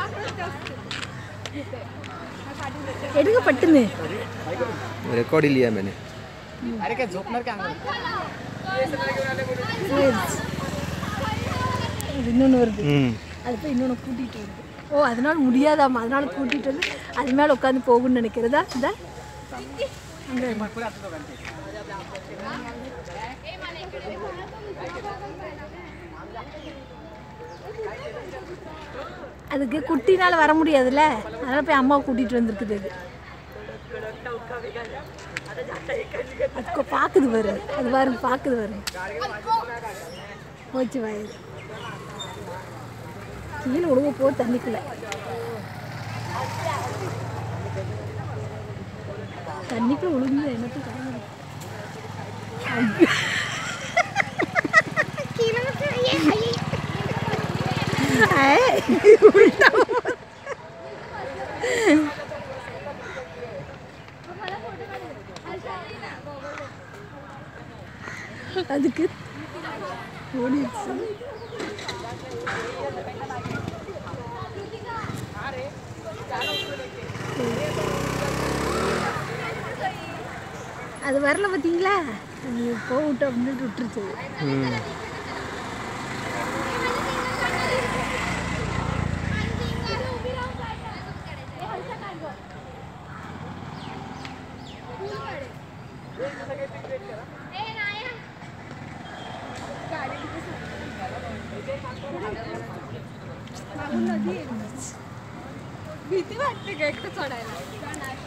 எடுக்க பட்டுன்னு रिकॉर्ड लिया मैंने अरे क्या झोपणार क्या இன்னொன்று வருது அது போய் இன்னொன்று கூட்டிகிட்டு வருது ஓ அதனால முடியாதாம்மா அதனால கூட்டிகிட்டு வந்து அது மேலே உட்காந்து போகும்னு நினைக்கிறதா இந்த அங்கே அதுக்கு குட்டினால் வர முடியாதுல்ல அதனால் போய் அம்மாவை கூட்டிகிட்டு வந்துருக்குது அது அதுக்கு பார்க்குது பாரு அது பாருங்க பார்க்குது பாரு போச்சு வயது கீழே ஒழுங்க போ தண்ணிக்குள்ள விழுந்து என்னத்துக்கு அதுக்கு ஓடிடுச்சு அது வரல பார்த்தீங்களா நீ போகட்டும் அப்படின்னு விட்டுருச்சு भीती वाटते का एकटं चढायला